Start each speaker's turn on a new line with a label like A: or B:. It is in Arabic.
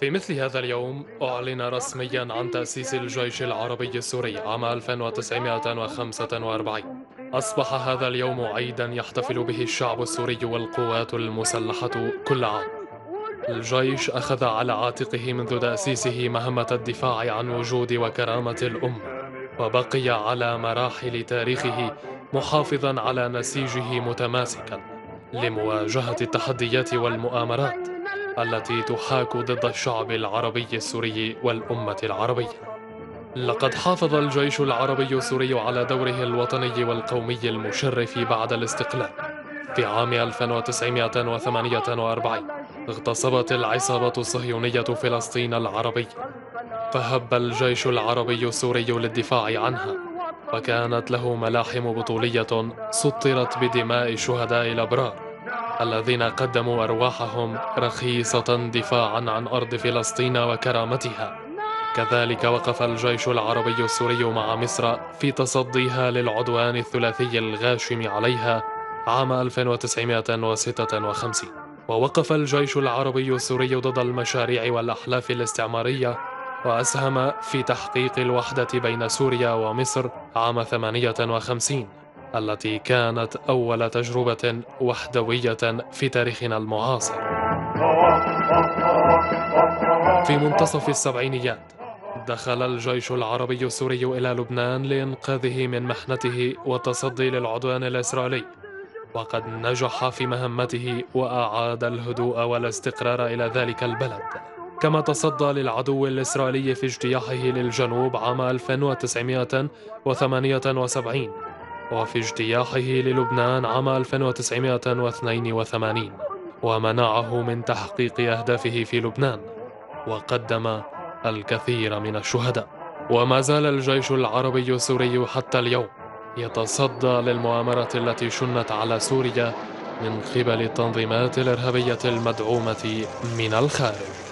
A: في مثل هذا اليوم أعلن رسميا عن تأسيس الجيش العربي السوري عام 1945. أصبح هذا اليوم عيدا يحتفل به الشعب السوري والقوات المسلحة كل عام. الجيش أخذ على عاتقه منذ تأسيسه مهمة الدفاع عن وجود وكرامة الأمة، وبقي على مراحل تاريخه محافظا على نسيجه متماسكا لمواجهة التحديات والمؤامرات التي تحاك ضد الشعب العربي السوري والأمة العربية. لقد حافظ الجيش العربي السوري على دوره الوطني والقومي المشرف بعد الاستقلال. في عام 1948 اغتصبت العصابة الصهيونية فلسطين العربية، فهب الجيش العربي السوري للدفاع عنها، وكانت له ملاحم بطولية سطرت بدماء الشهداء الأبرار الذين قدموا أرواحهم رخيصة دفاعا عن أرض فلسطين وكرامتها. كذلك وقف الجيش العربي السوري مع مصر في تصديها للعدوان الثلاثي الغاشم عليها عام 1956. ووقف الجيش العربي السوري ضد المشاريع والأحلاف الاستعمارية، وأسهم في تحقيق الوحدة بين سوريا ومصر عام 58 التي كانت أول تجربة وحدوية في تاريخنا المعاصر. في منتصف السبعينيات دخل الجيش العربي السوري إلى لبنان لإنقاذه من محنته والتصدي للعدوان الإسرائيلي، وقد نجح في مهمته وأعاد الهدوء والاستقرار إلى ذلك البلد، كما تصدى للعدو الإسرائيلي في اجتياحه للجنوب عام 1978 وفي اجتياحه للبنان عام 1982، ومنعه من تحقيق أهدافه في لبنان، وقدم الكثير من الشهداء. وما زال الجيش العربي السوري حتى اليوم يتصدى للمؤامرة التي شنت على سوريا من قبل التنظيمات الإرهابية المدعومة من الخارج.